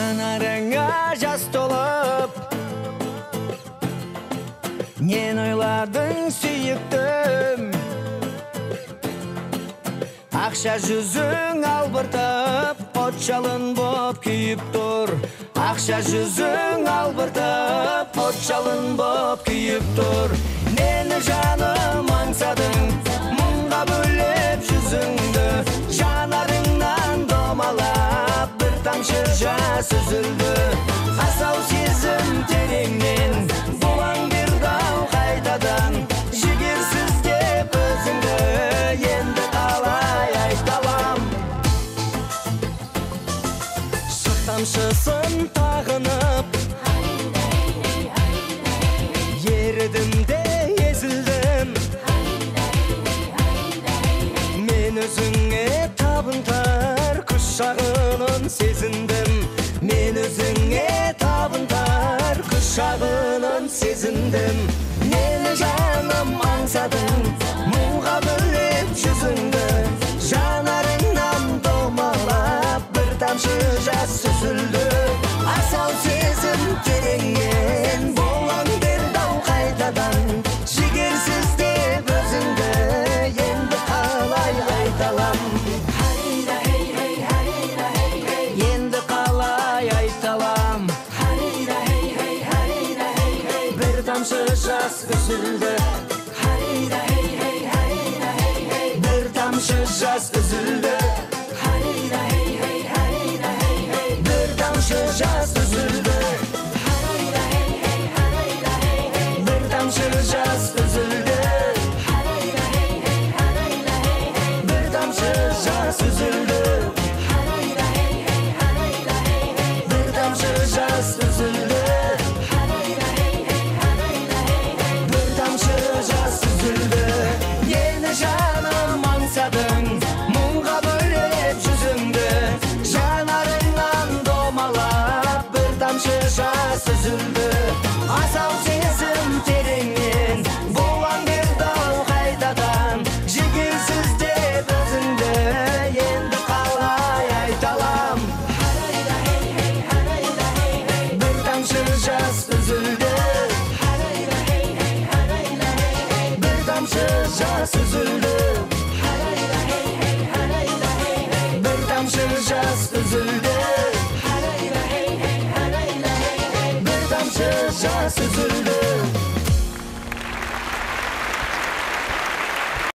Жанарыңа жас толып, нен ойладың сүйіктім? Ақша жүзің албыртып, от жалын боп күйіп тұр. Ақша жүзің албыртып, от жалын боп күйіп тұр. Нені жаным аңсадың, мұңға бөлеп жүзіңді. Жанарыңнан домалап, бір тамшы жас үзілді. Асау сезім тереңнен, бұлаң бердау қайтадан. Жігерсіз деп өзіңді, енді қалай айталам. Шық тамшысын тағынып, ерідім де езілдім. Мен өзіңе табынтар күш шағынын сезіндім. Мен өзіңе табынтар күш шағынын сезіндім. Нені жаным аңсадың, мұңға бөлеп жүзіңді. Жанарыңнан домалап, бір тамшы жас үзілді. Асау сезім тереңнен, болаң бердау қайтадан. Жігерсіз деп өзіңді, енді қалай айталам. Енді қалай айталам. Бір тамшы жас үзілді. Бір тамшы жас үзілді. Бір тамшы жас үзілді. Бір тамшы жас үзілді. Бір тамшы жас үзілді. Бір тамшы жас үзілді. Бір тамшы жас үзілді. Нені жаным аңсадың, мұңға бөлеп жүзіңді. Жанарыңнан домалап, бір тамшы жас үзілді. Асау сезім тереңнен, болаң бердау қайтадан. Жігерсіз деп өзіңді, енді қалай айталам. Бір тамшы жас үзілді. Бір тамшы жас үзілді. Бір тамшы жас үзілді. Бір тамшы жас үзілді.